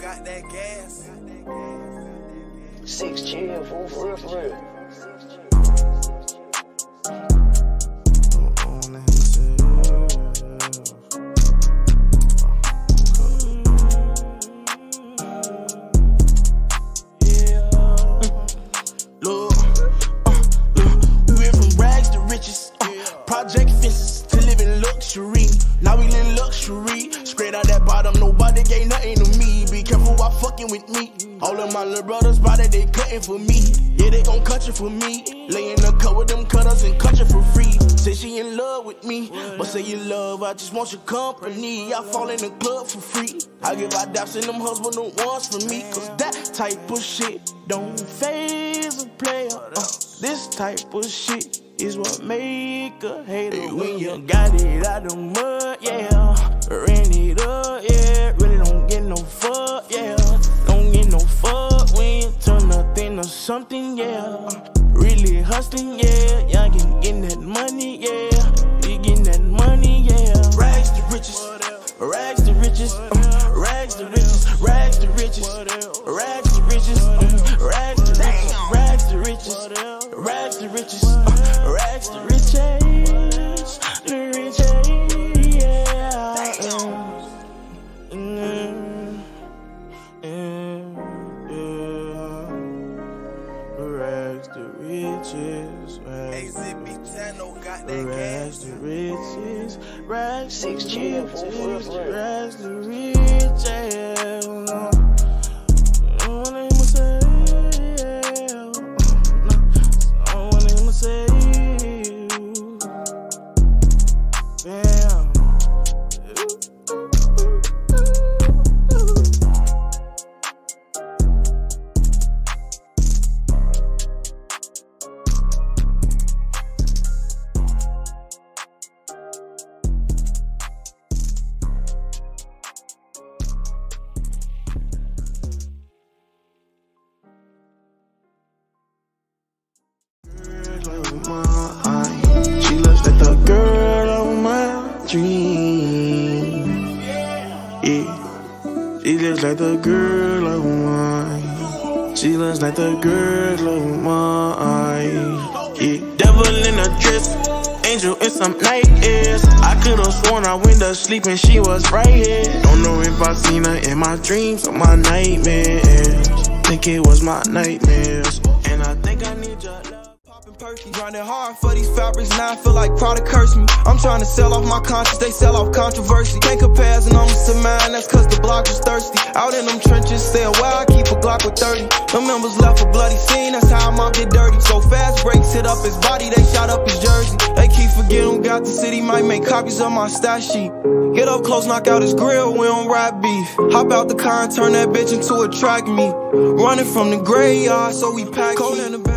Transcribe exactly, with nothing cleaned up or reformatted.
got that gas. Six chill, fool, for real, for real. Look, uh, look, we went from rags to riches, uh, project fences to living luxury. Now we live luxury, straight out that bottom, nobody gave nothing to me. Be careful while fucking with me. All of my little brothers body, they cutting for me. Yeah, they gon' cut you for me. Lay in the cut with them cutters and cut you for free. Say she in love with me, but say you love, I just want your company. I fall in the club for free. I give out daps and them husband the ones for me. Cause that type of shit don't faze a player. Uh, this type of shit is what make a hater. Hey, when you got it out the mud, yeah, ran it up, yeah, really don't get no fuck, yeah, don't get no fuck when you turn nothing to something, yeah, really hustling, yeah, y'all getting, getting that money, yeah, you getting that money, yeah, rags to riches, rags to riches, uh, rags to riches, rags to riches, rags to riches, uh, rags to riches, rags to riches, rags to riches, uh, rags to riches, the riches, yeah. Mm, mm, yeah. Rags to riches, Hey, rags, Zypitano got that rags gas. to riches, rags to Six chill, fool, for real, riches, for real. rags to riches. She looks like the girl of my dream. Yeah, she looks like the girl of mine. She looks like the girl of mine. Yeah, devil in a dress, angel in some nightmares. I could've sworn I went to sleep and she was right here. Don't know if I seen her in my dreams or my nightmares. Think it was my nightmares, and I think I need your love. Grinding hard for these fabrics, now I feel like product curse me. I'm trying to sell off my conscience, they sell off controversy. Can't compare as an almost to mine, that's cause the block was thirsty. Out in them trenches, stay a while, I keep a Glock with thirty. The members left a bloody scene, that's how I'm out get dirty. So fast breaks hit up his body, they shot up his jersey. They keep forgetting who got the city, might make copies of my stash sheet. Get up close, knock out his grill, we don't ride beef. Hop out the car and turn that bitch into a track meet. Running from the graveyard, so we pack cold in the